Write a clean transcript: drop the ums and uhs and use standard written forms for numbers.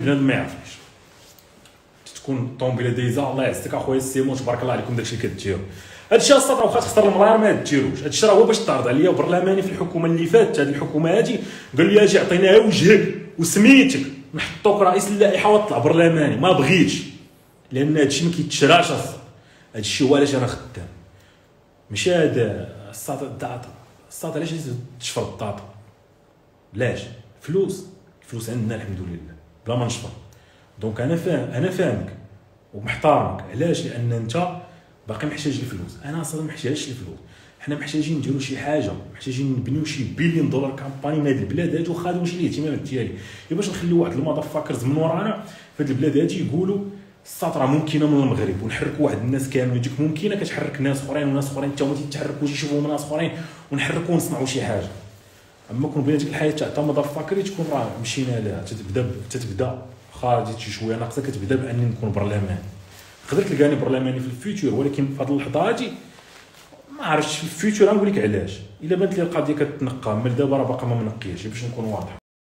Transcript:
بنادم ما يعرفنيش، تكون الطوموبيله دايزه الله يعزك اخويا سيمون تبارك الله عليكم داكشي اللي كديروا. هادشي السطر واخا تختار المرار ما ديروش، هادشي راه هو باش تعرض عليا برلماني في الحكومه اللي فاتت. هذه الحكومه هادي قال لي اجي عطينا وجهك وسميتك نحطوك رئيس اللائحه وطلع برلماني، ما بغيتش لان هادشي ما كيتشراش اصلا. هادشي هو علاش انا خدام، ماشي هذا الساط الداتا. الساط علاش تشفر الداتا؟ علاش؟ الفلوس عندنا الحمد لله بلا ما نشفر. دونك انا فاهمك ومحترمك. علاش؟ لان انت باقي محتاج الفلوس، انا اصلا ما محتاجش الفلوس. حنا محتاجين نديرو شي حاجه، محتاجين نبنيو شي بليون دولار كامباني من هاد البلاد هادي، وخا هادو ماشي الاهتمامات ديالي، باش نخليو واحد المضفاكرز من ورانا في هاد البلاد هادي يقولوا الساط راه ممكنه من المغرب، ونحركوا واحد الناس كاملين. ديك ممكنه كتحرك ناس اخرين وناس اخرين حتى هما تيتحركوا يشوفوا من ناس اخرين، ونحركوا ونصنعوا شي حاجه. اما كون بغينا ديك الحياه تاع مضفاكري تكون راه مشينا لها. تتبدا خارج شي شويه ناقصه، كتبدا باني نكون برلماني. تقدر تلقاني برلماني في الفيوتشر، ولكن في هذه اللحظه هادي ما عرفتش في الفيوتشر. غنقول لك علاش، الا بانت لي القضيه كتنقى من دابا راه باقا ما منقياش باش نكون واضح.